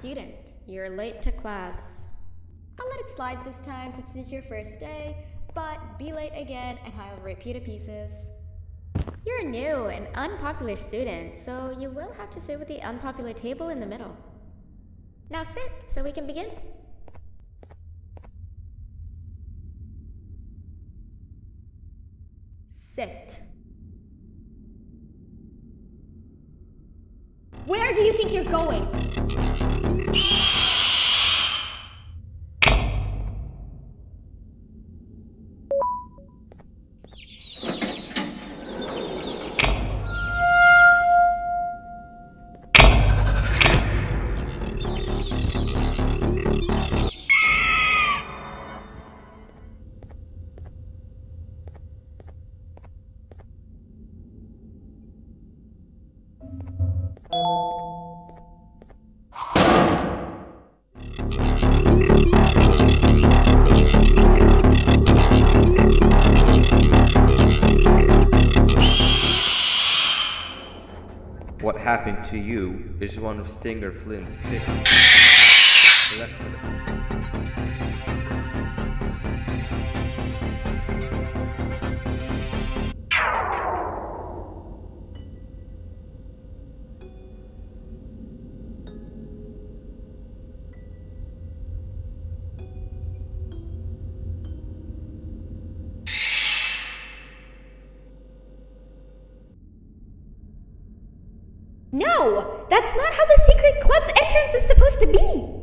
student. You're late to class. I'll let it slide this time since it's your first day, but be late again and I'll rip you to pieces. You're new and unpopular student, so you will have to sit with the unpopular table in the middle. Now sit so we can begin. Sit. Where do you think you're going? What happened to you is one of Stinger Flynn's tricks. Left foot. No! That's not how the secret club's entrance is supposed to be!